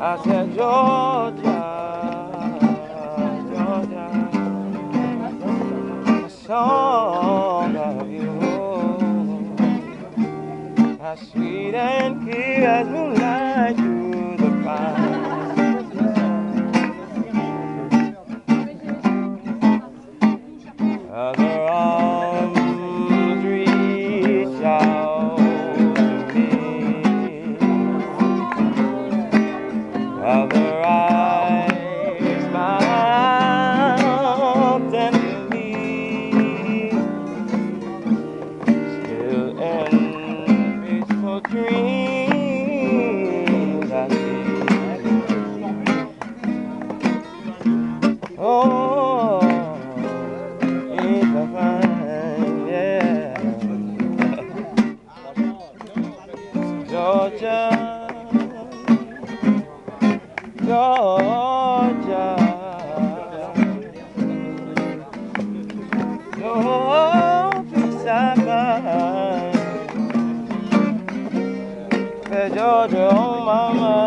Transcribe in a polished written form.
I said, Georgia, Georgia, a song of you, as sweet and clear as moonlight through the pines. Other arms reach out to me, other eyes smile tenderly, still in peaceful dreams I see. Oh, it's a fine, yeah. Georgia, Georgia, no peace I find. Georgia on my mind.